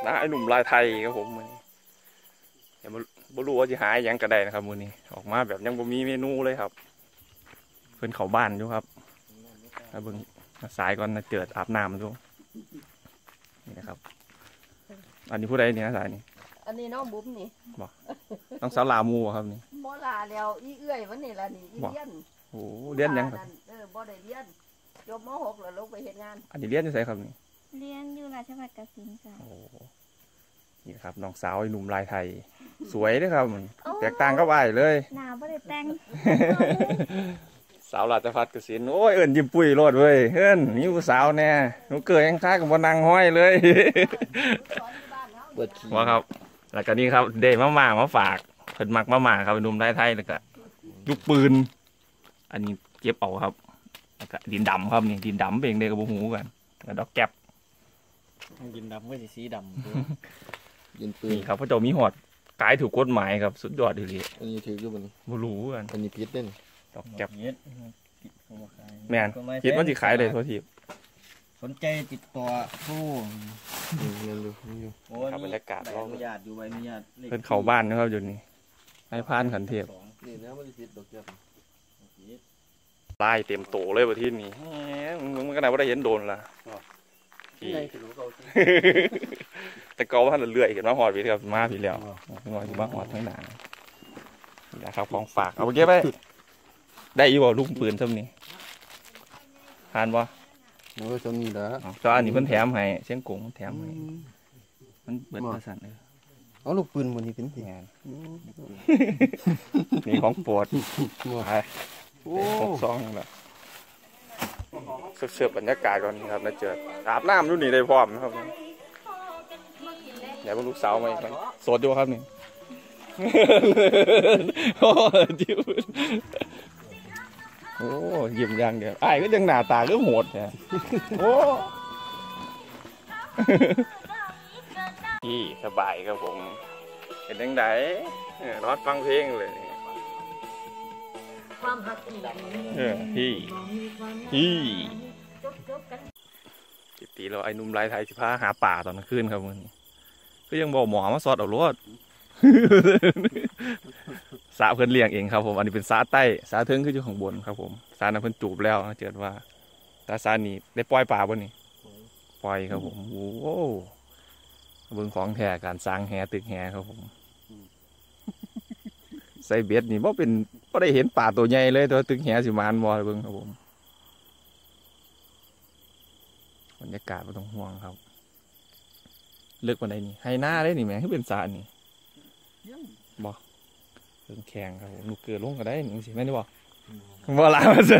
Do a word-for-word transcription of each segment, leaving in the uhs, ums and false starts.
นะไอ้หนุ่มลายไทยครับผมมือนี้อย่าบ่รู้ว่าจะหาอย่างกระไดนะครับมือนี้ออกมาแบบยังบ่มีเมนูเลยครับเพื่อนเขาบ้านอยู่ครับแล้วเบิ่งสายก่อนนะเจิดอาบน้ำอยู่นี่นะครับอันนี้ผู้ใดเนี่ยสายนี่อันนี้น้องบุ๋มนี่บอกต้องสาวลามูครับนี่โมลาแล้วอีเอื้อยวันนี้ละนี่อีเลี้ยนโอ้เลี้ยนยังครับเออบ่ได้เลี้ยนจบม.หกแล้วลงไปเฮ็ดงานอันนี้เลี้ยนจะใส่ครับนี่เรียนอยู่ราชภัฏกสิณจ้ะโอ้นี่ครับน้องสาวไอ้หนุ่มลายไทยสวยด้วยครับแตกต่างก็ไหวเลยหนาบ่ได้แต่งสาวราชภัฏกสิณโอ้ยเอิญยิ้มปุ้ยโลดเว้ยเอิญนี่ผู้สาวแน่หนูเกิดยังค้ากับบนนางห้อยเลยว่าครับแล้วก็นี่ครับเดย์มาม่ามาฝากเพิ่นมักมาม่าครับหนุ่มลายไทยแล้วก็ลูกปืนอันนี้เก็บเอาครับแล้วก็ดินดำครับนี่ดินดำเป็นเด็กกับหูกันแล้วดอกแก๊บดินดำก็สีสีดำยินปืนครับพระเจ้ามีหอดกายถูกกฎหมายครับสุดยอดเลยอันนี้ถืออยู่บนบูรูกันอันนี้พิษเล่นดอกแก๊บแมนพิษมันจะขายเลยทั่วทีสนใจติดต่อผู้เงินดูอยู่โอ้บรรยากาศเราญาติอยู่ใบมีญาติเพิ่นเข้าบ้านนะครับอยู่นี่ให้พานขันเทียบนี่นะมันพิษดอกแก๊บไล่เต็มโตเลยประเทศนี้มึงมันก็ไหนว่าได้เห็นโดนละแต่เกาว่าท่านเลื่อยเห็นว่าหอดไปครับมาผีแล้วหอดอยู่บ้านหอดทั้งหนานี่นะครับของฝากเอาไปเก็บไปได้ยี่บ่ลูกปืนซ้ำนี่ทานบ่โอ้ยซ้ำนี่ละตอนอันนี้เพิ่นแถมให้เชียงกงแถมให้มันเบิดประสานเลยเอาลูกปืนมันนี่เป็นงานนี่ของปวดไปหกสองนี่แหละเสื้อบรรยากาศก่อนครับนะเจิดอาบน้ำรุ่นนี้ได้พร้อมนะครับเดี๋ยวลูกสาวมาอีกครั้งโสดอยู่ครับนี่โอ้จิ้วโอ้ยิ้มยังเดียวไอ้ก็ยังหน้าตาก็โหดเนี่ยโอ้ที่สบายครับผมเห็นยังไงนอนฟังเพลงเลยเออพี่พี่จิตตีเราไอ้นุ่มลายไทยสิพาหาป่าตอนกลางคืนครับมึงก็ยังบอกหมอมาสอดเอารถสาเพิ่นเลี้ยงเองครับผมอันนี้เป็นสาใต้สาเทิงขึ้นอยู่ข้างบนครับผมสานั้นเพิ่นจูบแล้วเจิดว่าสาสานี่ได้ปล่อยป่าบ่นี่ปล่อยครับผมโอ้โหเบิ่งของแท้การสร้างแหตึกแหครับผมใส่เบ็ดนี่บ่เป็นบ่ได้เห็นป่าตัวใหญ่เลยตัวตึกแหสิมานบ่เบิ่งครับผมบรรยากาศบ่ต้องห่วงครับเลือกวันใดนี่ให้หน้าได้นี่แม่คือเป็นสานี่บ่เรื่องแข็งครับผมลูกเกลือลงก็ได้นี่สิแม่นบ่บ่ล่ะ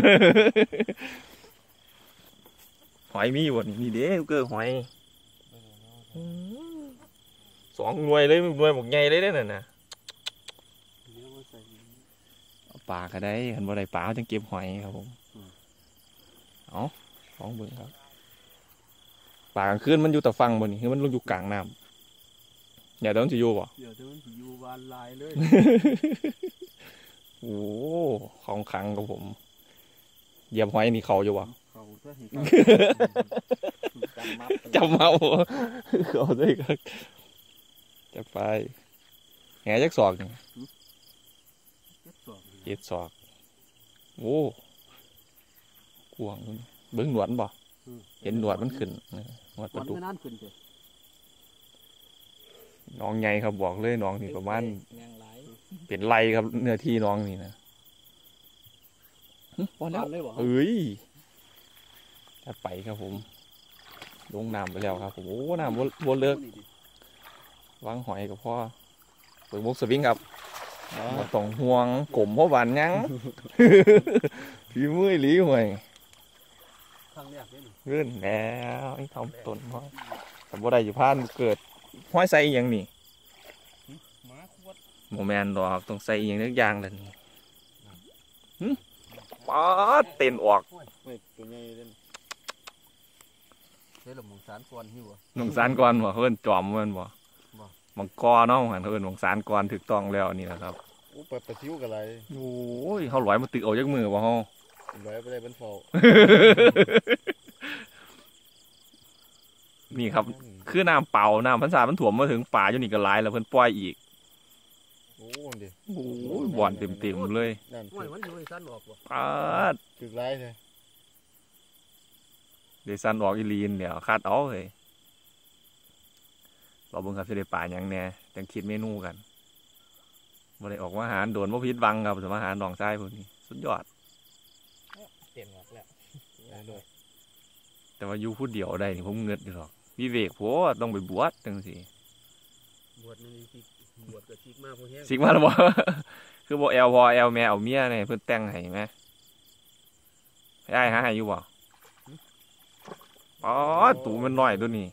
หอยมีบ่นี่นี่เด้ลูกเกลือหอยสองหน่วยเลยหน่วยหมกใหญ่เลยเด้อนั่นน่ะปลาก็ได้คันบ่ได้ปลาจังเก็บหอยครับผมเอาลองเบิ่งครับปลากลางคืนมันอยู่แต่ฟังบนนี่คือมันลงอยู่กลางน้ำอย่าเดี๋ยวมันจะอยู่บ่เดี๋ยวมันจะอยู่บานลายเลยโอ้ของขังกับผมเหยียบหอยนี่เขาอยู่บ่เขาก็เห็นจำเมาเขาด้วยกันจะไปแหจักศอกนี่เจ็ดศอกโอ้กวางเบิ้งหนวดบ่เห็นหนวดมันขึ้นหนวดประตูน้องใหญ่ครับบอกเลยน้องนี่ประมาณเป็นไรครับเนื้อที่น้องนี่นะพอแล้วเอ้ยจะไปครับผมลงน้ำไปแล้วครับผมโอ้น้ำวนเลิกวางหอยกับพ่อเปิดมุกสวิงครับมาต้องห่วงกลมเพราะหวานยังพี่มือหลีห่วยเรื่อนแล้วไอ้ทำต้นพ่อแต่บ่ได้อยู่พานเกิดห้อยใส่อย่างนี่โมแมนดอกต้องใส่อย่างนึกยางเลยนี่ป๊าเต้นออกตัวใหญ่เล่นเฮ้ยหลงมงสารกวนหิวหลงสารกวนบ่เพิ่นจอมเพิ่นบ่มังกรเนาะหันเพิ่นหลงสารกวนถูกต้องแล้วนี่แหละครับโอ้ปัดประซิวกันอะไรโอ้ยเขาลอยมาตึกเอาจากมือบ่เฮาลอยไปได้เป็นฟอนี่ครับคือน้ำเปล่าน้ำพันษามันถ่วมมาถึงป่าอยู่นี่ก็หลายแล้วเพิ่นปล่อยอีกโอ้ดิโอ้ยบ่อนเต็มๆเลยนั่นโอ้ยมันอยู่ในสั้นออกบ่ปาดถึกไรเลยเดซันออกอีลีนเดี๋ยวคาดเอาเลยเราเบิ่งครับจะได้ป่าหยังแหน่จังคิดเมนูกันบ่ได้ออกมาหารโดนบ่ผิดหวังครับสมาหารหนองทรายพวกนี้สุดยอดเต็มออกแล้วได้เลยแต่ว่าอยู่ผู้เดียวได้นี่ผมเงิดอยู่หรอกวิเวกโพดต้องไปบวชจังซี่บวชนี่สิบวชกับชิกมากพอแห้งสิกมาแล้วบ่ คือบ่แอลพอแอลแม่เอาเมียนี่เพิ่นแต่งให้แม่ให้อ้ายหาให้อยู่บ่อ๋อตูมันน้อยตัวนี้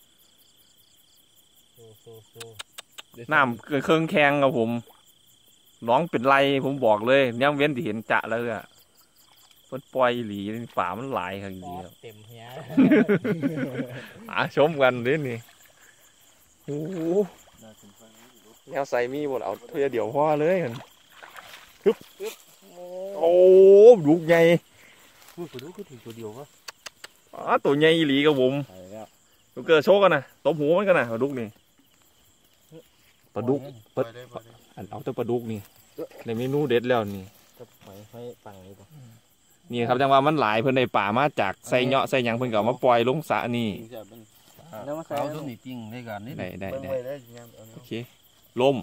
โซโซโซน้ำเกินเครื่องแข็งครับผมน้องเป็นไรผมบอกเลยย่ำเว้นที่เห็นจะแล้วอะเพิ่นปล่อยอีหลีฝามันหลายครับดีครับเต็มเฮียหาชมกันเด้นี่โอ้โหน่าสนใจแนวใส่มีบ่เอาเพื่อเดี๋ยวพ่อเลยกันฮึบโอ้ดุกใหญ่พูดไปดูคือถึงตัวเดียววะอ๋อตัวใหญ่อีหลีครับผมไปแล้วลูกเกิดโชกกันนะตบหูมันกันนะปลาดุกนี่ปลาดุกไปเลยไปเลยอันเอาแต่ปลาดุกนี่ในเมนูเด็ดแล้วนี่จะปล่อยให้ปังเลยป่ะนี่ครับจังว่ามันหลายเพิ่นในป่ามาจากใส่เหาะใส่หยังเพิ่นก็เอามาปล่อยลงสระนี่จริงจังเป็นแล้วมาใส่เอาตัวนี้จริงในการนี้ได้ได้เบิ่งได้ไว้ได้จริงจังเอาโอเนี่ยเคล่ม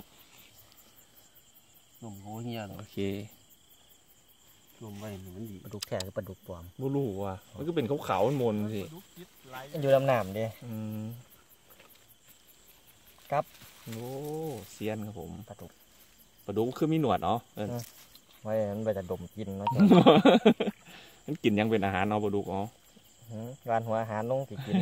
หนุ่มโหเฮียเนาะโอเคหนุ่มไว้มันดีปลาดุกแท้คือปลาดุกปลอมบ่รู้ว่ามันก็เป็นขาวๆมนๆสิอยู่ลำน้ำเด้อืมครับโอ้เซียนครับผมปลาดุกปลาดุกคือมีหนวดเนาะเออไว้มันไปจะดมกินเนาะมันกินหยังเป็นอาหารเนาะปลาดุกเนาะวานหัวอาหารลงสิกิน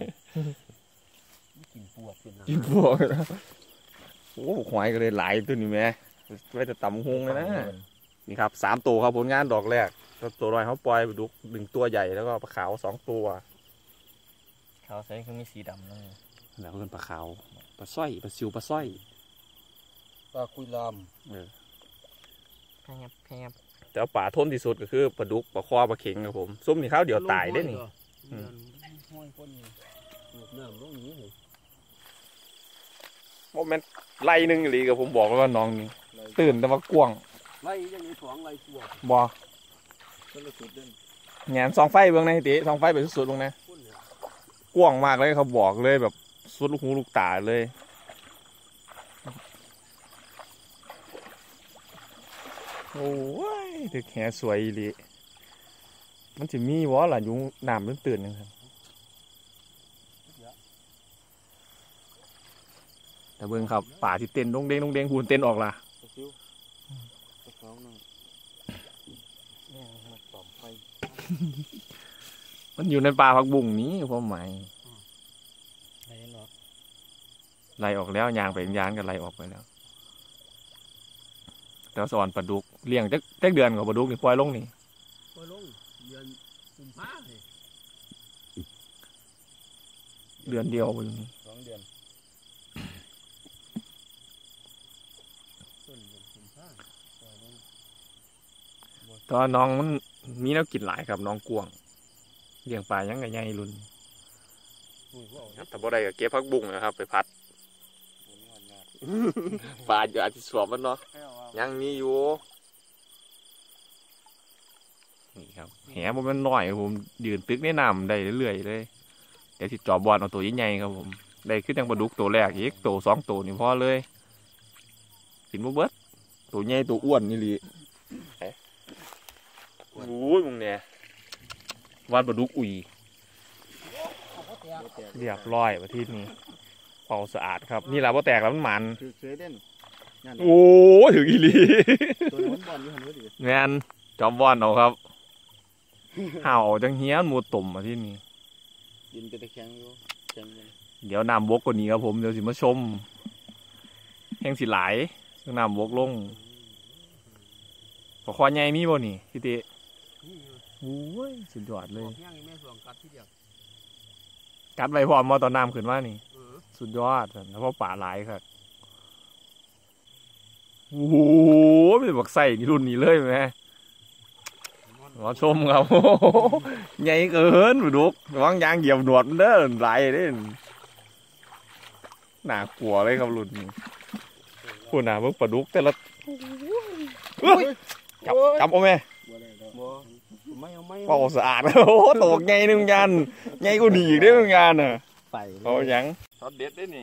กินปวดกินกินพวกนะโอ้หวายก็เลยหลายตัวนี่แม่ไว้แต่ตำหงเลยนะ นี่ครับสามตัวครับผลงานดอกแรกตัวลอยเขาปล่อยปลาดุกหนึ่งตัวใหญ่แล้วก็ปลาขาวสองตัวขาวใสคือมีสีดำนั่นแล้วก็เป็นปลาขาวปลาสร้อยปลาซิวปลาสร้อยปลาคุยลามเออแพบแพบแต่ว่าป่าทนที่สุดก็คือปลาดุกปลาคอปลาเข็งครับผมซุ่มนี่ข้าวเดียวตายได้นี่ห้อยคนน้ำลงนี้เลยโมเมนต์ไล่หนึ่งอีหลีกับผมบอกแล้วว่าน้องนี่ตื่นแต่ว่ากวางไล่ยังไงสองไล่ตัวบอก็เลยสุดเด่นแงนสองไฟเบื้องในติสองไฟไปสุดๆลงนะคนเนี่ยกวางมากเลยเขาบอกเลยแบบสุดลูกหูลูกตาเลยโอ้ยเด็กแหสวยอีหลีมันจะมีวะล่ะอยุงน้ำมันตื่นๆนะครับแต่เบิ่งครับป่าที่เต้นดงเด้งดงเด้งหูนเต้นออกล่ะปลาซิวปลาขาวนั่งเนี่ยมาตอมไฟมันอยู่ในป่าผักบุ้งนี้ความหมายไล่เนาะไล่ออกแล้วยางไปยานกันไล่ออกไปแล้ว แต่ว่าสอนปลาดุกเลี้ยงจักจักเดือนกับปลาดุกนี่ปล่อยลงนี่ก็ลงเดือนกุมภาเลยเดือนเดียวไปอยู่นี่สองเดือนต้นเดือนกุมภาปล่อยลงตอนน้องมันมีแนวกินหลายครับน้องกวางเลี้ยงปลายังไงใหญ่รุ่นอุ้ยว่าเอาแต่บ่ได้ก็เก็บผักบุ้งนะครับ ไปพัดปลาอยู่อาจจะสวมมันเนาะยังมีอยู่นี่ครับแหผมมันน้อยผมยืนตึกในน้ำได้เรื่อยๆเลยเดี๋ยวสิจอบบอลเอาตัวใหญ่ๆครับผมได้ขึ้นยังปลาดุกตัวแรกอีกตัวสองตัวนี่พอเลยกินบ่เบิดตัวใหญ่ตัวอ้วนนี่ลีโอ้ยมึงเนี่ยวันปลาดุกอุ่ยเรียบร้อยประทีนี้เป่าสะอาดครับนี่แหละว่าแตกแล้วมันหมันคือเคยเด่นนั่นโอ้ถึงอีหลีตัวนี้มันบอลอยู่หันไว้ดิแมนจอมบอลเอาครับ เห่าจังเฮี้ยนหมูตุ่มมาที่นี่ดินเป็นตะแคงอยู่แข็งเลยเดี๋ยวน้ำบกกว่านี้ครับผมเดี๋ยวสิมาชมแห้งสิหลายซึ่งน้ำบกลงปลาคอใหญ่มีบ่นี่พี่ตินี่อยู่โอ้ยสุดยอดเลบอย กย่างอีแม่สวงกัดที่เดียวกัดไว้พร้อมมาตอนน้ำขึ้นมานี่เออสุดยอดแล้วเพราะป่าหลายครับโอ้โหเป็นบักใส่นี่รุ่นนี้เลยไหมรอชมครับ ใหญ่เกินปลาดุกระวังยางเหยียบหนวดมันเด้อไหลเด้หนากลัวเลยครับรุ่นนี้ผู้หนาเบิ่งปลาดุกแต่ละเอ้ยจับจับเอาไหมบ่ได้ดอกบ่ไม่เอาไม่เป่าสะอาด โอ้โหตกไงนึงยันไงกูหนีอีกได้มึงงานน่ะไปเอายังทอดเด็ดได้นี่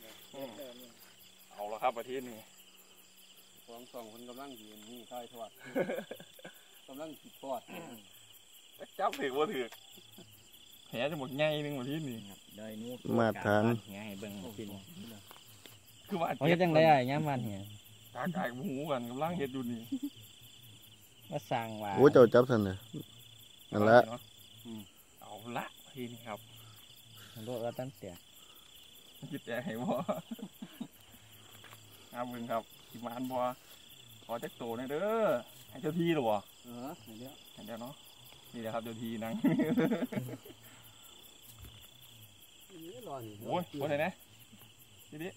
เอาละครับประเทศนี้สองสองคนกำลังยืนนี่ค่ายทอดกำลังติดทอดจับถือว่าถือแหจะหมดไงนึงประเทศนี้ได้นู้มาทานไงให้เบิ่งกินคือว่าเขาเฮ็ดจังได๋อ้ายยามวันเหียกากายหูกันกำลังเฮ็ดอยู่นี่มาสร้างว่าโอ้เจ้าจับทันเลยนั่นละอืมเอาละทีนี้ครับโลดว่าตั้งแต่คิดแต่ให้บ่อาบึงครับกิมานบ่ขอจักโตหน่อยเด้อให้เจ้าที่หรอบ่เออเดี๋ยวเห็นแล้วเนาะนี่แหละครับเจ้าที่นั่งรอนี่โอ้ยว่าไงนะทีนี้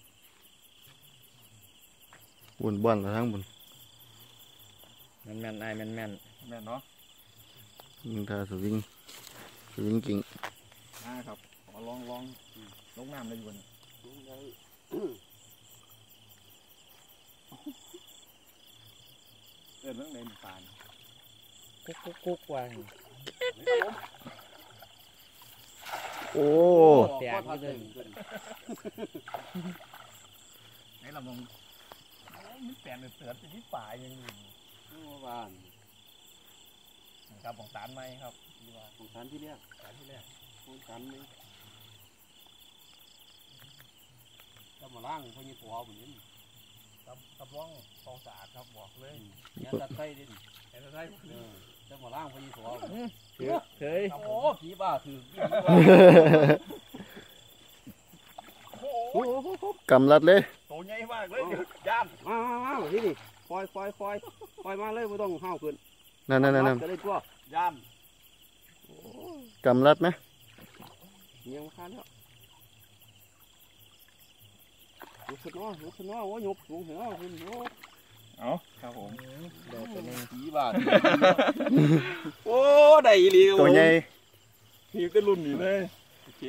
บุญบ้านละทั้งบุญแม่นแม่นๆอ้ายแม่นแม่นแม่นเนาะมึงทาสวิงสวิงกิ่งอ่าครับขอลองลองลงน้ำเลยอยู่บนเอิ้นเรื่องใดมันปานกุ๊กกุ๊กกุ๊กว่าโอ้แตกอยู่เลยไหนเรามองมันแปลนเสือที่ป่ายังอยู่บ้านครับของสารไหมครับของฉันที่เรียกสารที่แรกของฉันนี่จะมาล่างพญาตัวเหมือนนี้กับกับร่องฟองสะอาดครับบอกเลยเนี่ยตัดไส้ดิเห็นได้เออจะมาล่างพญาตัวเคยโอ้ผีบ้าถือกำลัดเลยโตใหญ่มากเลยย่านมามามาที่นี่ปล่อยปล่อยปล่อยปล่อยมาเลยไม่ต้องห้าวขึ้นนั่นนั่นนั่นจะได้ตัวย่านกำลัดไหมเงี้ยมาแล้วลุกขึ้นว่าลุกขึ้นว่าว่าหยกลุกเหรอคุณหยกเอาครับผมเดี๋ยวตัวนึงผีบ้าโอ้ได้อีหลีตัวใหญ่นี่ก็รุ่นนี้เลยโอเค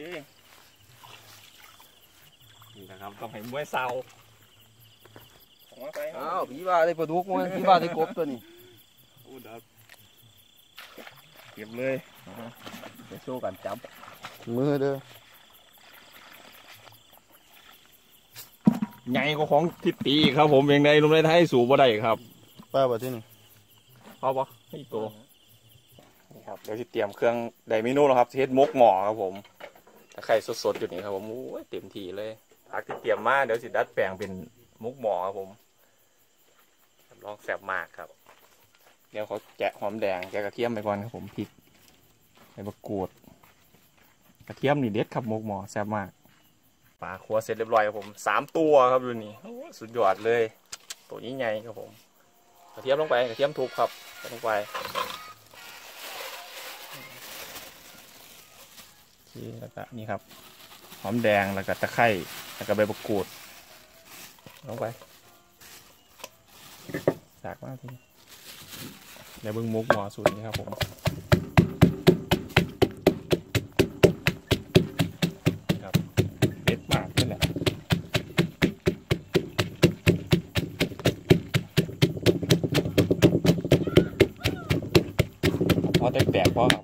นี่นะครับต้องให้มวยเสาของมาไปอ้าวผีบ้าได้ปลาดุกมั้ยผีบ้าได้กบตัวนี้โอ้เดี๋ยวเก็บเลยไปโซ่กันจับมือเด้อใหญ่กว่าของทิศตีครับผมเองในลุมในไทยสูบบ่ได้ครับป้าบ่ที่นี่พอปะให้โตนี่ครับเดี๋ยวที่เตรียมเครื่องไดเมนูแล้วครับเฮ็ดมกหม้อครับผมตะไคร้สดๆอยู่นี่ครับผมโอ้ยเต็มที่เลยผักที่เตรียมมาเดี๋ยวสิดัดแปลงเป็นมกหม้อครับผมรับรองแซ่บมากครับ เดี๋ยวเขาแกะหอมแดงแกะกระเทียมไปก่อนครับผมพริกใบมะกรูดกระเทียมนี่เด็ดครับมกหม้อแซ่บมากปลาครัวเสร็จเรียบร้อยครับผมสามตัวครับดูนี่โอ้ยสุดยอดเลยตัวนี้ใหญ่ครับผมกระเทียมลงไปกระเทียมทุบครับใส่ลงไปนี่แล้วก็นี่ครับหอมแดงแล้วก็ตะไคร้แล้วก็ใบมะกรูดลงไปสากมากทีเดี๋ยวเบิ้งมุกหมอสูตรนี้ครับผมครับเด็ดมากนี่แหละพอแตกๆพอครับ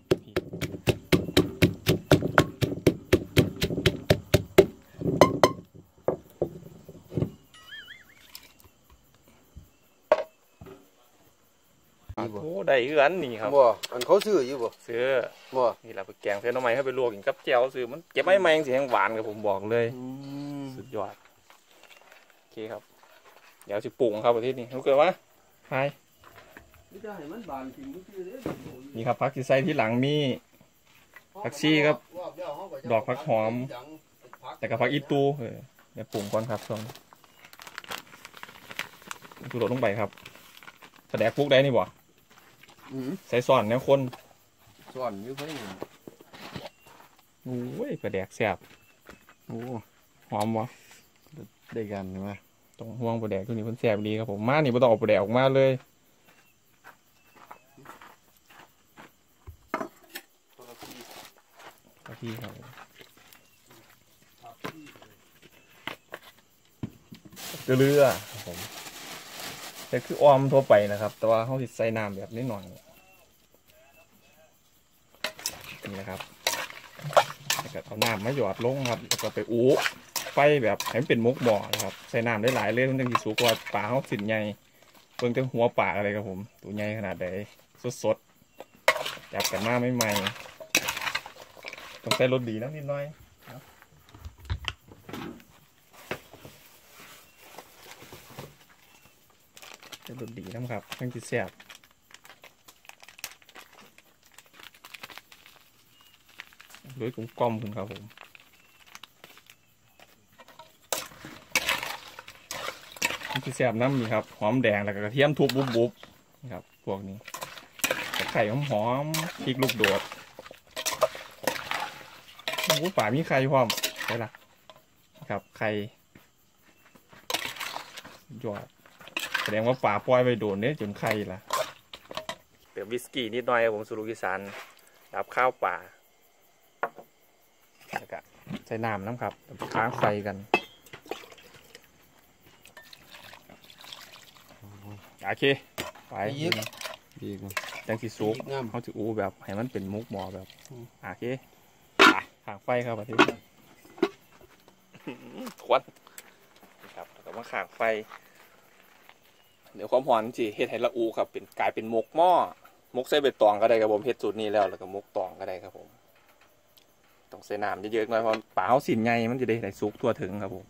โอ้ได้คืออันนี้ครับบ่อันเขาซื้ออยู่บ่ซื้อบ่นี่แหละไปแกงเส้นน้ำมันให้ไปลวกกินกับแจ่วซื้อมันเก็บไม่แมงสีแห้งหวานกับผมบอกเลยสุดยอดโอเคครับเดี๋ยวสิปรุงครับประเทศนี้รู้เกิดว่าไฮนี่จะให้มันบานจริงซื่อเด้อนี่ครับพักที่ใส่ที่หลังมี ผักชีครับดอกผักหอม แต่กับผักอีตูเออเดี๋ยวปรุงก่อนครับช่วงดูโดดลงไปครับแสดงปุ๊กได้นี่บ่อือใส่ซ่อนแนวคนส่วนอยู่เพิ่นโอ้ยกระแดกแซ่บโอ้หอมบ่ได้กันใช่ไหมต้องห่วงปลาแดกตัวนี้เพิ่นแซ่บดีครับผมมานี่บ่ต้องเอาปลาแดกออกมาเลยกะทิครับเกลือครับผมแต่คือออมทั่วไปนะครับแต่ว่าเขาสิใส่น้ำแบบนิดหน่อยนี่นะครับแล้วก็เอาน้ำมาหยอดลงครับแล้วก็ไปอู้ไฟแบบให้มันเป็นมุกหม้อนะครับใส่น้ำได้หลายเลยมันจะมีสูงกว่าปลาเขาสินใหญ่เพิ่งจะหัวปลาอะไรครับผมตัวใหญ่ขนาดใดสดๆจับกันมาไม่ใหม่ต้องใส่รสดีนะนิดหน่อยใส่รสดีนะครับทั้งที่แซ่บด้วยกลมกล่อมคุณครับผมที่แซ่บน้ำนี่ครับหอมแดงแล้วก็กระเทียมทุบบุบๆนะครับพวกนี้ไข่หอมๆพริกลูกโดดโอ้ป่ามีไข่พร้อมใช่ละครับไข่ยอดแสดงว่าป่าปล่อยไปโดนเนี่ยจนไข่ละเติมวิสกี้นิดหน่อยผมสูรุกิสานรับข้าวป่าแล้วก็ใส่น้ำน้ำครับค้างไฟกันโอเคไปยิกดีกว่าจังสีซุกยิกงามเขาจะอูแบบให้มันเป็นมุกหมอแบบโอเคไปขางไฟครับประเทศควันครับแล้วก็มาขางไฟเดี๋ยวความหอมจีเฮ็ดให้ละอูครับเป็นกลายเป็นมุกหม้อมุกใส่ใบตองก็ได้ครับผมเฮ็ดสูตรนี้แล้วแล้วก็มุกตองก็ได้ครับผมต้องใส่น้ำเยอะๆหน่อยเพราะปลาเขาสินไงมันจะได้ได้ซุกทั่วถึงครับผม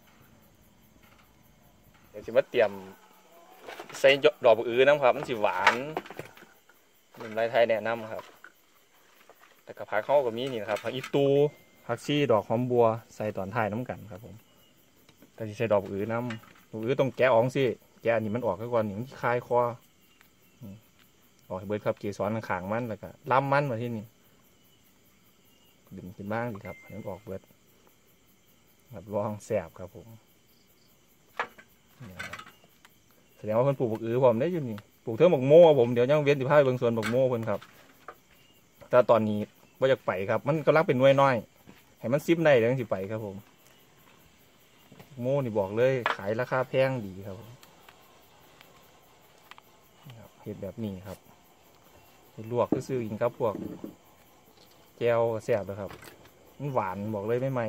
เดี๋ยวจะมาเตรียมใส่ดอกบักอื้อน้ำครับมันสิหวานหนุ่มไรไทยแนะนำครับแต่กับผักเข้ากับมีนี่นะครับผักอีตูผักชีดอกหอมบัวใส่ตอนท้ายน้ำกันครับผมแต่ที่ใส่ดอกบักอื้อน้ำบักอื้อต้องแกะออกสิแกะอันนี้มันออกก่อนหนึ่งคลายคอออกให้เบิดครับเกสรขางมันแล้วก็ล้ำมันมาที่นี่ดึงขึ้นบ้างดีครับให้มันออกเบิดแบบรองแสบครับผมแสดงว่าเพิ่นปลูกบักอื้อผมได้อยู่นี่ปลูกเท่าบักโม่ผมเดี๋ยวยังเว้นสิพาไปเบิ่งสวนบักโม่เพิ่นครับแต่ตอนนี้บ่อยากไปครับมันกำลังเป็นหน่วยน้อยให้มันซิมได้เดี๋ยวสิไปครับผมโม่นี่บอกเลยขายราคาแพงดีครับผมเห็ดแบบนี้ครับลวกซื้อกินครับพวกแก้วแซ่บเลยครับมันหวานบอกเลยไม่ไหม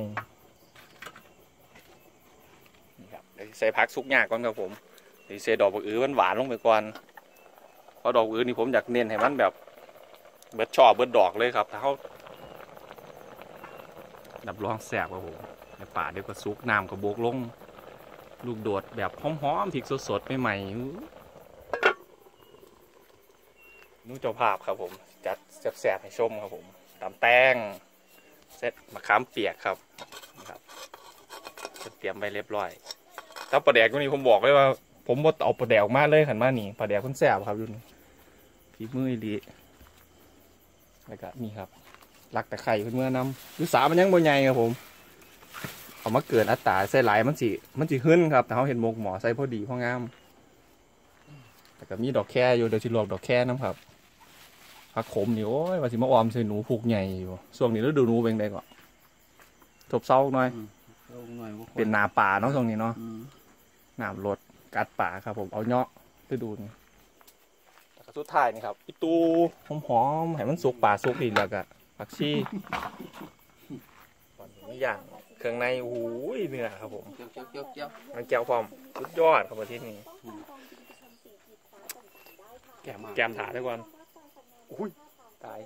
นี่ครับเดี๋ยวใส่ผักซุกยากก่อนครับผมเดี๋ยวใส่ดอกบักอื้อมันหวานลงไปก่อนเพราะดอกบักอื้อนี่ผมอยากเน้นให้มันแบบเบิดชอบเบิดดอกเลยครับถ้าเขาดับรองแซ่บครับผมในป่าเดี๋ยวก็ซุกน้ำกระโบกลงลูกโดดแบบหอมๆพริกสดๆใหม่ๆนู้เจ้าภาพครับผมจัดแซ่บๆให้ชมครับผมตำแตงเซตมะขามเปียกครับนะครับเตรียมไปเรียบร้อยถ้าปลาแดกตัวนี้ผมบอกเลยว่าผมว่าเอาปลาแดกออกมาเลยขันมานี่ปลาแดกคนแซ่บครับยุ่นพี่มือดีแล้วก็นี่ครับรักแต่ไข่เพื่อนเมื่อนำดูสามันยังบนใหญ่ครับผมเอามาเกิดอัตราใส่หลายมันสิมันสิขึ้นครับแต่เขาเห็นหมกหมอใส่พอดีพองามแต่ก็มีดอกแค่อยู่เดี๋ยวจะลวกดอกแค่น้ำครับผักขมนี่โอ้ยว่าสิมาออมใส่หนูผูกใหญ่อยู่ช่วงนี้ฤดูหนูเป็นไงก่อนทบเศร้าหน่อยเป็นนาป่าเนาะช่วงนี้เนาะน้ำรดกัดป่าครับผมเอาเนาะฤดูนี้แล้วก็สุดท้ายนี่ครับอีตูหอมๆให้มันสุกป่าสุกดีแล้วก็ผักชีตอนนี้อย่างเครื่องในโอ้ยเนื้อครับผมมันแก้วความสุดยอดครับประเทศนี้แกมแกมถาได้ก่อนอุ้ยตาย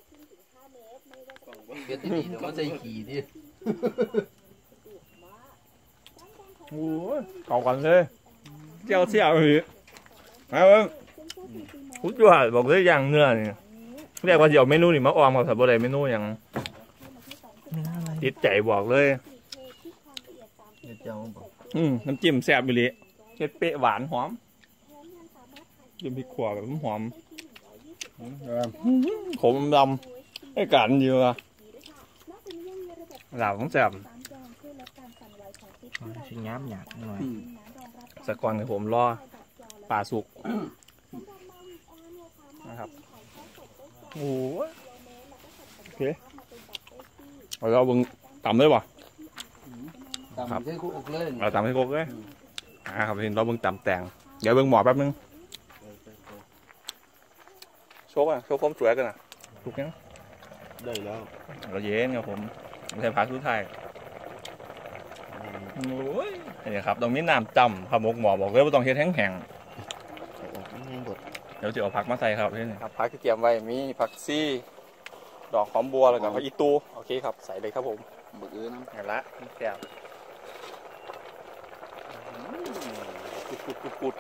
เบ็ดที่ดีเดี๋ยวมันใส่ขี่ดิโอ้ยเก่ากันเลยเจ้าเสี่ยวหือมาเบิ้งพุทธวาบอกเลยอย่างเนื้อนี่เรียกว่าเดี๋ยวเมนูนี่มาออมกับสับปะรดเมนูอย่างติดใจบอกเลยเจ้าบอกอืมน้ำจิ้มแซ่บอยู่เลยเผ็ดเปรี้ยวหวานหอมจิ้มพริกขั่วแบบหอมขมดำไอ้กันอยู่อะหลาบของแซ่บชิ้นย้ำหยาบหน่อยสักก่อนให้ผมรอปลาสุกนะครับโอ้ยโอเคเราเบิ่งต่ำเลยป่ะตำใช้คุกเลยเราต่ำให้ครบเลยอ่าครับเห็นเราเบิ่งตำแตงเดี๋ยวเบิ่งหมอแป๊บนึงโชว์อ่ะโชว์ความสวยกันอ่ะถูกยังได้แล้วเราเย็นครับผมไม่ใช่พักทุกไทายโอ้ยนี่ครับตรงนี้น้ำจำพะมกหมอบอกเลยว่าต้องเฮ็ดแห้งออกแห้งบดๆเดี๋ยวจะเอาผักมาใส่ครับนี่ครับผักที่เตรียมไว้มีผักซี่ดอกหอมบัวแล้วก็ผักอีตูโอเคครับใส่เลยครับผมบึกเอ้ยน้เห็นละแซ่บกุดกุดกุดกุด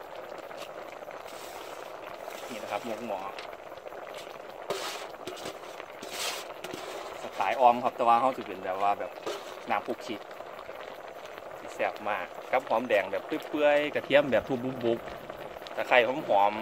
นี่นะครับหมกหมอสไตล์ออมครับแต่ว่าเขาจะเป็นแบบว่าแบบน้ำคุกคิดที่แซ่บมากกับหอมแดงแบบเปื่อยๆกระเทียมแบบทุบบุบๆตะไคร้หอมหอม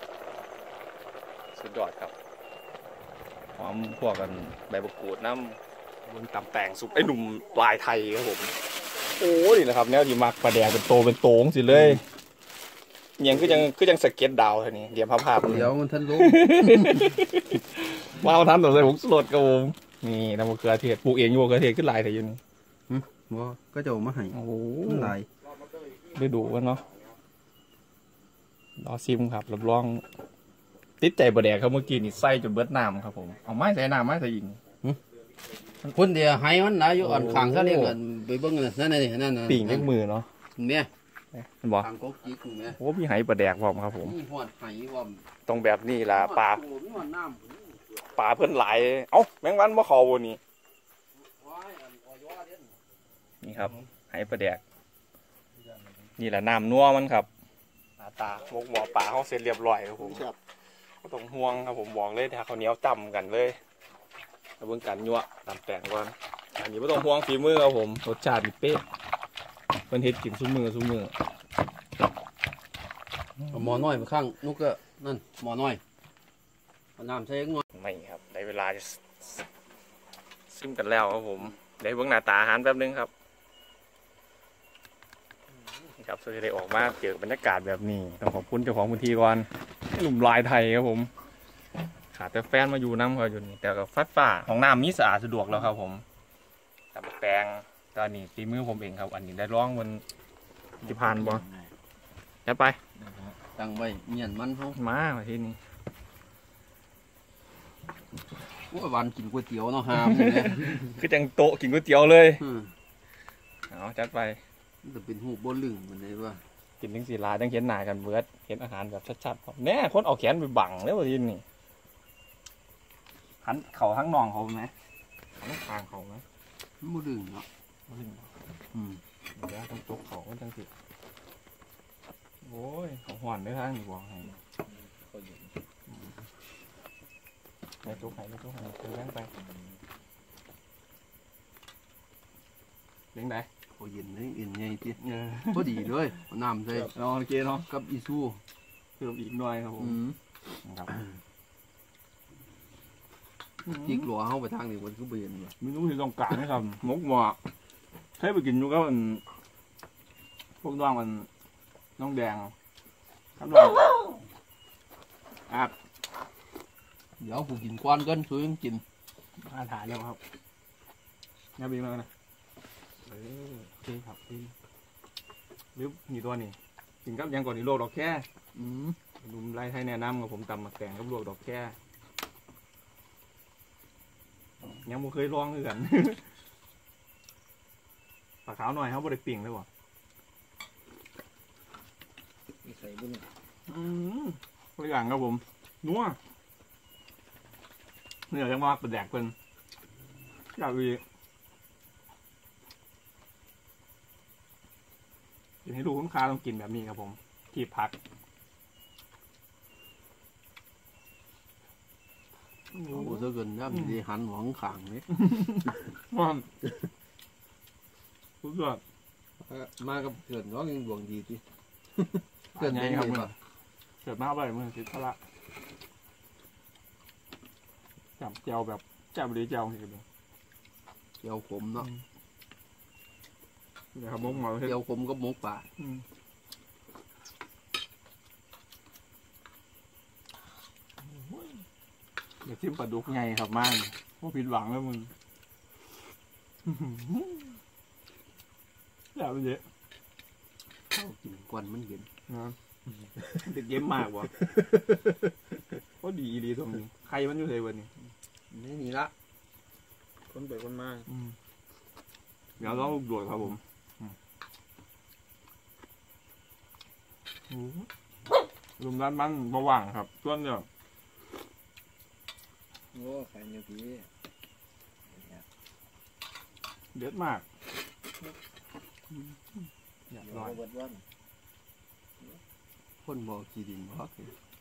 สุดยอดครับหอมพวกกันใบมะกรูดน้ำบนตำแตงซุปไอ้หนุ่มปลายไทยครับผมโอ้นี่แหละครับแนวที่มักปลาแดงเป็นโตเป็นโตงสิเลยยังคือยังคือยังสเก็ตดาวเท่านี้เดี๋ยวภาพำเดี๋ยวมันทันรู้ว้าวท่านต่อใส่ผงสลดครับผมนี่น้ำมะเขือเทศปลูกเองอยู่มะเขือเทศขึ้นลายแต่อยู่นี่ว่าก็จะเอามาให้โอ้โหลายได้ดูกันเนาะรอซิมครับรับรองติดใจบะแดกเขาเมื่อกี้นี่ใส่จนเบิดน้ำครับผมเอาไม้ใส่น้ำไม้ใส่ยิงคนเดียวให้มันนะอยู่อ่อนขางซะเรียกกันไปเบิ่งนั่นนี่นั่นน่ะปิ่งเล็กมือเนาะเนี่ยเห็นบ่ทางกกจิกนี่แม่โอ้มีไหบะแดกพร้อมครับผมนี่ฮอดไหว่าตรงแบบนี้ล่ะปลาโอ้มีฮอดน้ำปลาเพิ่นหลายเอ้าแมงวันบ่เข้าบ่นี่ว้ายอันออยเด่นนี่ครับไหปลาแดกนี่แหละน้ำนัวมันครับหน้าตาหมกหมอปลาเขาเสร็จเรียบร้อยครับผมก็ต้องห่วงครับผมบอกเลยถ้าเขาวเหนียวจำกันเลยแล้วเบิ่งกันยั่วตำแตงก่อนอันนี้ไม่ต้องห่วงฝีมือครับผมรสชาตินี่เป๊ะเพิ่นเฮ็ดกินซุมือซุมือเอาหมอน้อยไปข้างนุกก็นั่นหมอน้อยเอาน้ำใส่งอยไม่ครับได้เวลาจะซิมกันแล้วครับผมได้เบิ่งหน้าตาอาหารแป๊บนึงครับนี่ครับสุดที่ได้ออกมาเจอบรรยากาศแบบนี้ต้องขอบคุณเจ้าของพื้นที่ก่อนหนุ่มลายไทยครับผมขาดแต่แฟนมาอยู่น้ำเขาอยู่นี่แต่กับฟัดฝ่าของน้ำมีสะอาดสะดวกแล้วครับผมตำแตงตอนนี้ฝีมือผมเองครับอันนี้ได้ร้องบนจิพานบ่แล้วไปตั้งไว้เมียนมันเฮามามาที่นี่โอ้ยวันกินก๋วยเตี๋ยวเนาะหามนี่แหละคือจังโต๊ะกินก๋วยเตี๋ยวเลยอืมเอาจัดไปมันจะเป็นหูบ่ลึงมันได้ว่ากินถึงสีลาจังเห็นหน้ากันเบิดเห็นอาหารแบบชัดๆครับแน่คนเอาแขนไปบังแล้วทีนี่หันเข่าทั้งนองเขาไหมหันทางเขาไหมมันบ่ลึงเนาะบ่ถึงอืมเดี๋ยวต้องจกเขาก็จังสิโอ้ยเขาห่อนได้ทางนี่บอกให้ไม่จกให้ไม่จกให้เดินแรงไปเลี้ยงได้เขาเย็นเลยเย็นใหญ่ติเออพอดีเลยเอาน้ำใส่เอาโอเคเนาะกับอีซูเพิ่มอีกหน่อยครับผมอืมครับจิกหลัวเฮาไปทางนี้มันคือบ่เห็นว่ะไม่รู้ที่ต้องการนะครับมกหมอกใช้ไปกินอยู่ก็มันพวกน้องมันน้องแดงครับน้องอาบเดี๋ยวกูกินกวนกันช่วยกินอาถ่ายแล้วครับงับอีกแล้วนะเออโอเคครับกินหรือมีตัวนี้กินกับยังก่อนนี่โลกดอกแค่อืมลุมไล่ให้แนะนำกับผมตำมาแกงกับลวกดอกแค่ยังไม่เคยลองเลยกัน ปลาขาวหน่อยเขาบริปิ่งเลยวะใส่บุญอืมตัวอย่างครับผมนัวเนื้อจังว่าเป็นแดกเป็นอยากวีอยากให้ดูคุ้มค่าต้องกินแบบนี้ครับผมขีบผักโอ้โหซะเกินย่ำดีหันหวังขางเลยมันสุดยอดมากับเกิดน้องยังดวงดีติเกิดไงครับมึงเกิดมาไปมึงคิดพละจับเจียวแบบจับหรือเจียวเห็นไหมเจียวขมเนาะเดี๋ยวครับมกมาเจียวขมกับหมกป่าเดี๋ยวทิมปลาดุกไงครับมั่งพวกผิดหวังแล้วมึงอยากไปเยอะเอากินก่อนมันเย็นนะเด็กเย็มมากวะก็ดีดีตรงนี้ใครมันอยู่เลยวันนี้นี่นี่ละคนไปคนมาเดี๋ยวเราดูดครับผมลุมด้านบ้านระหว่างครับส่วนเดียวโอ้แฟนอยู่พี่เด็ดมากอยากเดี๋ยวลอยเบิดวันคนบ่ขี้ดินบ่คือ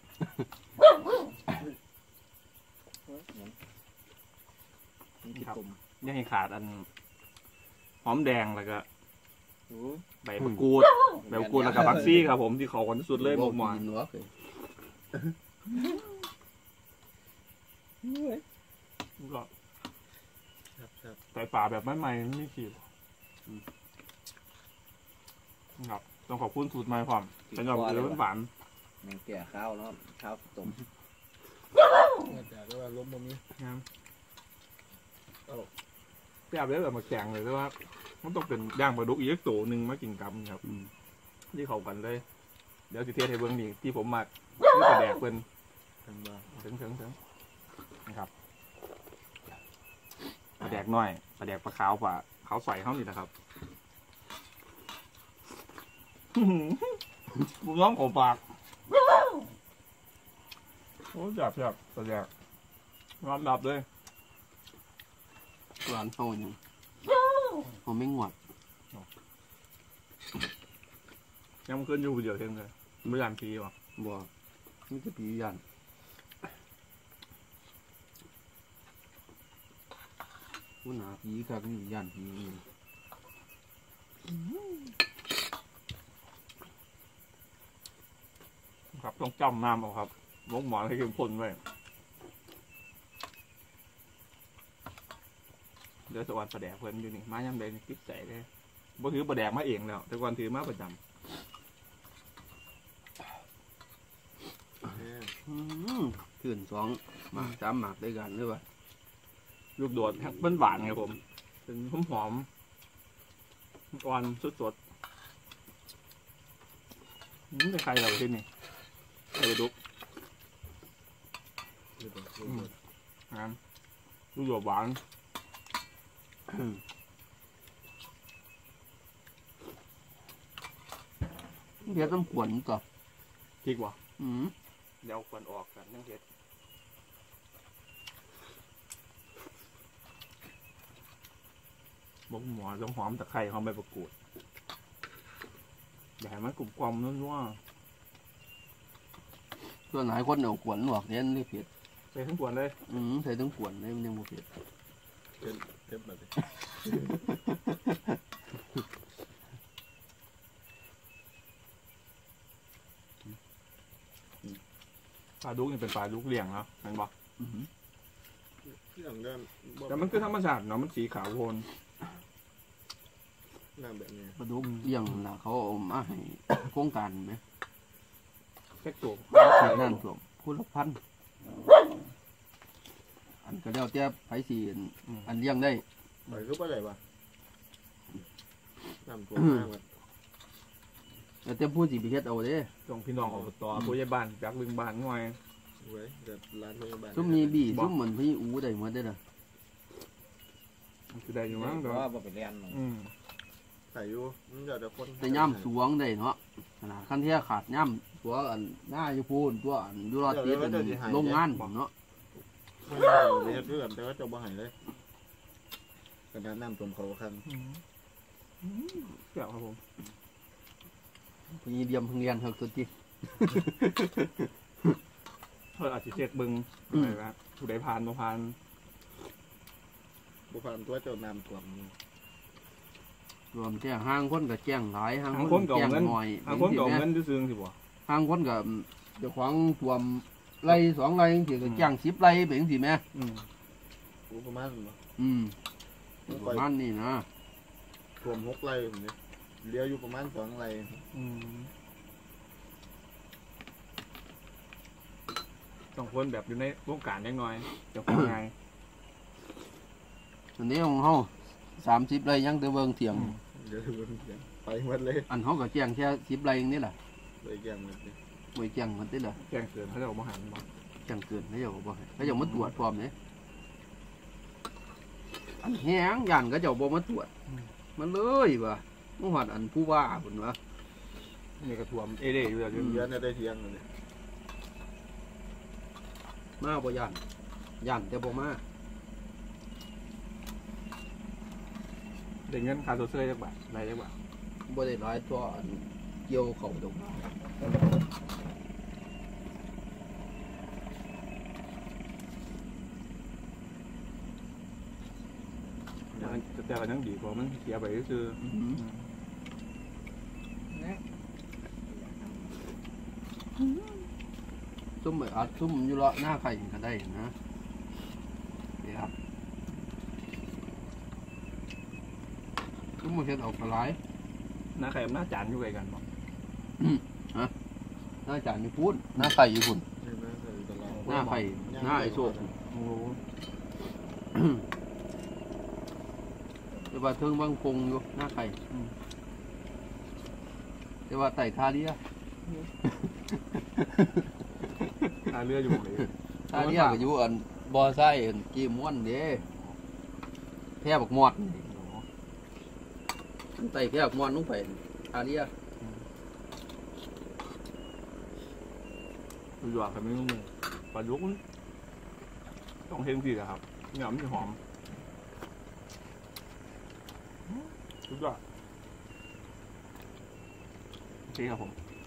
นี่ผมยังให้ขาดอันหอมแดงแล้วก็โอ้ใบมะกรูดใบมะกรูดแล้วก็ผักซี่ครับผมที่เขาคนที่สุดเลยหมกหมอนกินบ่คือก็ครับครับใส่ป่าแบบใหม่ๆไม่ขีดครับต้องขอบคุณสูตรใหม่ความเป็นแบบเรื่องหวานแมงแก่ข้าวเนาะข้าวต้มแต่ก็ว่าล้มบ่มีนะแซ่บเลยแบบมาแกงเลยแต่ว่ามันต้องเป็นย่างปลาดุกอีกตัวหนึ่งมากินกับครับที่เขากันเลย เดี๋ยวสิเทศให้เบิ้งนี่ที่ผมมักนี่ปลาแดกเป็นกันบ่ถึงถึงถึงนะครับปลาแดกน้อยปลาแดกปลาขาวปลาขาวใส่เขานี่นะครับบุญน้องของปากโอ้จับจับปลาแดกรับดับเลยร้านเฮาอยู่เฮาไม่งวดยังมันขึ้นอยู่เดียวเท่งเลยไม่ยานพีวะบ่มีแต่ปียันมันหนาผีคักนี่ยันผีนี่ครับต้องจำน้ำเอาครับลงหมอนให้เข้มข้นไว้เดี๋ยวสวัสดิ์ประแดกเพิ่นอยู่นี่มายังใดนี่คิดใจเลยบ่ถือประแดกมาเองแล้ว แต่ก่อนถือมาประจอืมขึ้นสองหมากสามหมากด้วยกันหรือเปล่าำลูกโดดเปิ้นหวานครับผมเป็นหอมหอมๆอ่อนสดๆนี่เป็นใครเราที่นี่ใครดุกนะครับลูกโดดหวานเดี๋ยวต้องขวนต่อพริกวะอืมเดี๋ยวควรออกกันนั่งเฮ็ดบกหมอต้องหอมตะไคร้หอมใบประกูดอย่าให้มันกรุบกรอบนั่นว่าส่วนหลายคนเอาขวนหลอกเน้นนี่เผ็ดใส่ทั้งกวนเลยอืมใส่ต้องขวนเลยมันยังบ่เผ็ดเก็บแบบนี้ปลาดุกนี่เป็นปลาดุกเลี้ยงเนาะเห็นปะอืมที่หลังก็บ่แต่มันคือธรรมชาติเนาะมันสีขาวโพลนน้ำแบบนี้ปลาดุกเลี้ยงน่ะเขาเอามาให้โครงการไหมแค่ตัวนั่นพวกผู้ละพันอันก็แล้วแต่ไผสิอันเลี้ยงได้ไปก็บ่ได้ว่ะน้ำท่วมมากเลยแล้วแต่ผู้สิไปเฮ็ดเอาเด้ต้องพี่น้องอบตผู้ใหญ่บ้านจากบึงบ้านหน่อยเว้ยเดี๋ยวร้านพยาบาลซุมมีบี้ซุมเหมือนพี่อูได้หมดเด้อล่ะมันคือได้อยู่มั้งเพเดี๋ยวราะว่าบ่ไปเรียนหรอกอืมใส่อยู่มันเดี๋ยวเดี๋ยวคนแต่ย่ำสวงได้เนาะขนาดคันเที่ยขาดย่ำตัวอันหน้าอยู่พูนตัวอันอยู่รอดติดอันโรงงานผมเนาะไม่ได้เรียนเพื่อนแต่ว่าจะบ่ใหายเลยกระดานน้ำท่วมเขาคันอืมอืมเกี่ยวครับผมพี่เดียมเพิ่งเรียนเฮาตัวจิเพื่ออาจจะเช็คบึงอืมอะไรนะผู้ใดผ่านบ่ผ่านบุพานตัวเจ้าน้ำท่วมนี่รวมแจ้งห้างคนก็แจ้งหลายห้างทางคคนนก็แจ้เอางเงินน้อยทางคนก็เอาแม่เงินซื้อๆสิบ่ห้างคนก็เจ้าของท่วมไร่สองไร่จังซี่ก็แจ้งสิบไร่เป็นจังซี่แม่อืมกูประมาณบ่อืมประมาณนี้นะท่วมหกไร่ผมเนี่ยเลี้ยวอยู่ประมาณสองไร่อืมต้องคนแบบอยู่ในวงการยังน้อยเดี๋ยวของไงอันนี้ของเฮาสามสิบไร่ยังแต่เบิ่งเถียงอืมเดี๋ยวดูเสียงไปหมดเลยอันเขาก็แจ้งแค่สิบไรเองนี่แหละเลยแกงหมดเลยไม่แจ้งมันติดเลยแจ้งเกินเขาจะเอามาหันมาแจ้งเกินเขาจะบอกเขาจะมาตรวจพร้อมเนี่ยอันแห้งยันก็จะบอกมาตรวจมันเลยว่ะมื่อวานอันผู้ว่าคนวะนี่กระท่วมเอเร่อยู่แล้วเดือนได้เที่ยงเลยมาบ่ยันยันแต่บ่มาได้เงินค่าตัวเสื้อจักบาทไรจักบาทบ่ได้ร้ายตัวอันเกี่ยวเขาตรงแต่แต่ก็ยังดีกว่ามันเสียไปก็คือซุ่มไปอัดซุ่มอยู่เลาะหน้าไข่ก็ได้นะนี่ครับซุ่มมาเฮ็ดเอาปลาไหลหน้าใครหน้าจานอยู่ไกลกันบ่หน้าจานอยู่พุ่นหน้าไข่อยู่พุ่นนี่นะคือตลาดหน้าไข่หน้าไอ้โชคโอ้แต่ว่าเทิงบางคงอยู่หน้าไข่แต่ว่าไต่ทาเรียหน้าเรืออยู่เลยทาเรียก็อยู่อันบ่อไส้อันกีม้วนเด้แพร่บักมอดอันไต่แพร่บักมอดลงไปทาเรียอยู่อ่ะครับไม่รู้มึงปลาดุกมันต้องเห็นสิครับเนื้อมันจะหอมสุดยอดโอเคครับผม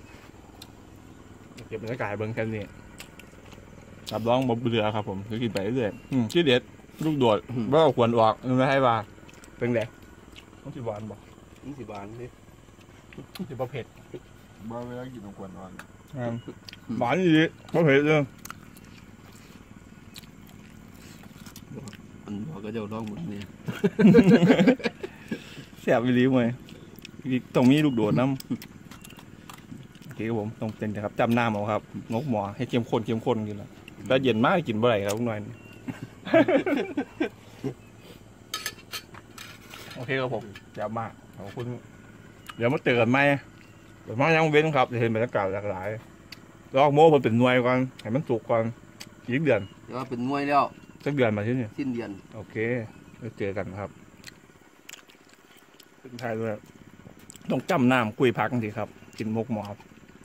เก็บบรรยากาศเบิ้งแค่นี้รับรองบ่เบื่อครับผมคือกินไปเรื่อยๆอืมที่เด็ดลูกโดดว่าควรออกไม่ให้ว่าเป็นไงต้องสิหวานบ่นี่สิบาทนี่สิบ่เผ็ดบ่เวลากินของกวนนอนหวานอีกบ่เผ็ดเลยอันบ่ก็จะร้องหมดนี่แซ่บอีหลีเว้ยต้องมีลูกโดดน้ำโอเคครับผมต้องเป็นนะครับจำหน้าเอาครับงกหมอให้เข้มข้นเข้มข้นกินละแล้วเย็นมากกินบ่ไหร่ครับคุณหน่อย โอเคครับผมแซ่บมากขอบคุณเดี๋ยวมาเจอกันไหมเดี๋ยวมายังเว้นครับจะเห็นบรรยากาศหลากหลายลอกโม่มันเป็นหน่วยก่อนให้มันสุกก่อนอีกเดือนแต่ว่าเป็นมวยแล้วสักเดือนมาที่นี่สิ้นเดือนโอเคแล้วเจอกันครับเป็นไทายด้วยต้องจำน้ำกุยพักสิครับ กินมกหมอครับ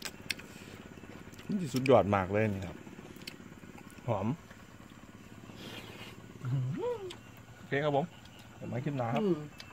นี่สุดยอดมากเลยนี่ครับหอมโอเคครับผมเดี๋ยวมาขึ้นหนาครับอืม